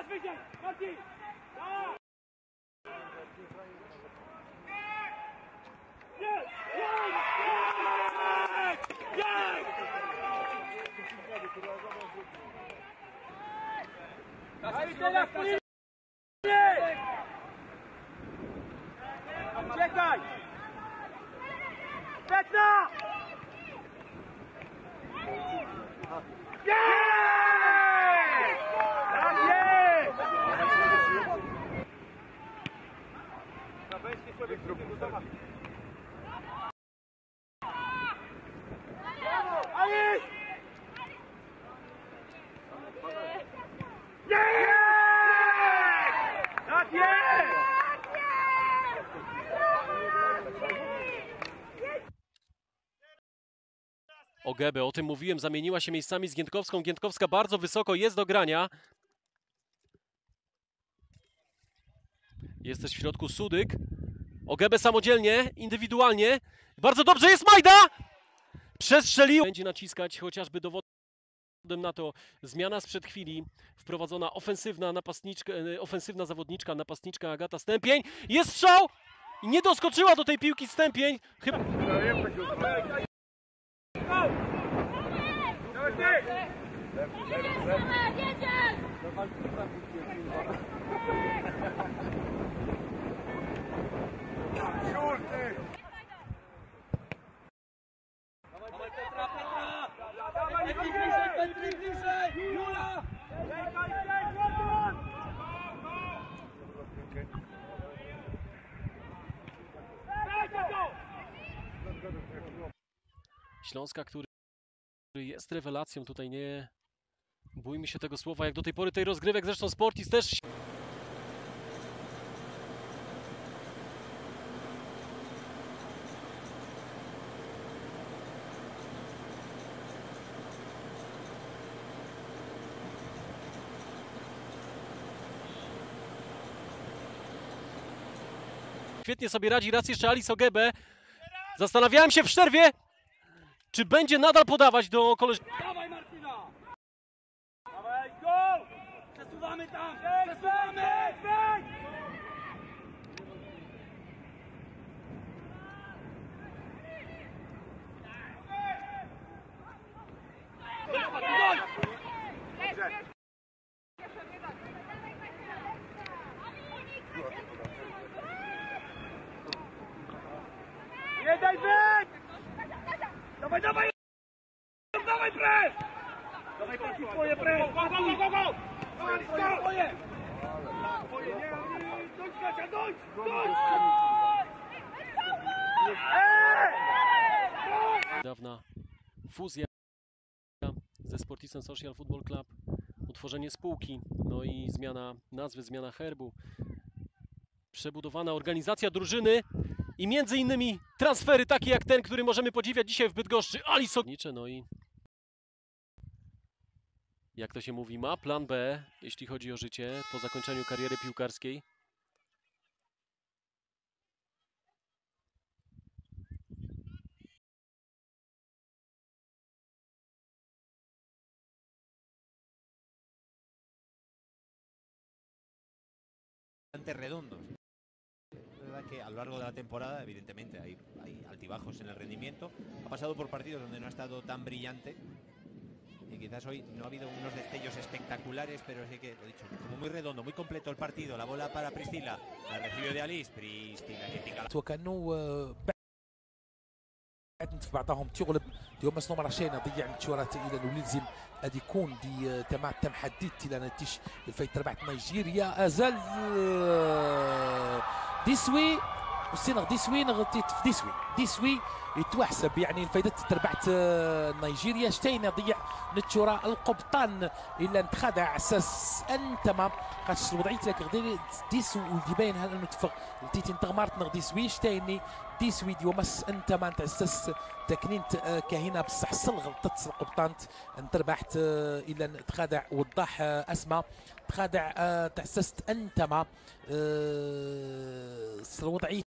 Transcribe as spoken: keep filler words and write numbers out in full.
Czekaj! Pekna! Jest! Tak jest! Weźcie sobie do zama. Ali! Jest! Tak jest! Ogebę, o tym mówiłem, zamieniła się miejscami z Giętkowską. Giętkowska bardzo wysoko jest do grania. Jest też w środku Sudyk. Ogebę samodzielnie, indywidualnie. Bardzo dobrze jest Majda! Przestrzelił. Będzie naciskać chociażby dowodem na to zmiana sprzed chwili. Wprowadzona ofensywna napastniczka, ofensywna zawodniczka, napastniczka Agata Stępień. Jest strzał! I nie doskoczyła do tej piłki Stępień. Chyba... Śląska, który jest rewelacją, tutaj nie bójmy się tego słowa, jak do tej pory tej rozgrywek, zresztą Sportis też. Świetnie sobie radzi, raz jeszcze Alice Ogebę. Zastanawiałem się w przerwie, czy będzie nadal podawać do koleżanki. Dawaj Martina! Dawaj, go! Przesuwamy tam! Przesuwamy! Nie daj wyjść! Dawaj, dawaj! Dawaj pres! Dawaj taki swoje pres! Go, go, go, go, go! Dawaj swoje! Swoje, nie, nie, dojdź Kasia, dojdź! Dojdź! Dawna fuzja ze Sportisem Social Football Club, utworzenie spółki, no i zmiana nazwy, zmiana herbu, przebudowana organizacja drużyny i między innymi transfery takie jak ten, który możemy podziwiać dzisiaj w Bydgoszczy, Alice Ognicze, no i jak to się mówi, ma plan B, jeśli chodzi o życie po zakończeniu kariery piłkarskiej. Redondos. Es verdad que a lo largo de la temporada, evidentemente, hay, hay altibajos en el rendimiento. Ha pasado por partidos donde no ha estado tan brillante. Y quizás hoy no ha habido unos destellos espectaculares, pero sí que, lo he dicho, como muy redondo, muy completo el partido. La bola para Priscila, la recibe de Alice. Priscila que pica. في بعضهم تغلب اليوم مسنوم رشينا ضيع الكرات الى الوليزم ادي يكون دي تمام تم حددت الى نتيش الفايت تبعت نيجيريا ازال ديسوي والسينغ ديسوي نغطيت في ديسوي ديسوي يتوحسب يعني الفايدة تربعت نيجيريا شتينا ضيع نتشورا القبطان الا نتخدع اساس انتما خاطش وضعيت لك غدير ديسو وديبين هل انه تفق تيتي تغمرت نغ ديسوي شتيني ديسوي دي ومس انتما تاسس تكنين كهنا بصح صلغ غلطت القبطان نتربحت الا تخدع وضح اسماء تخدع تاسست انتما الوضعيه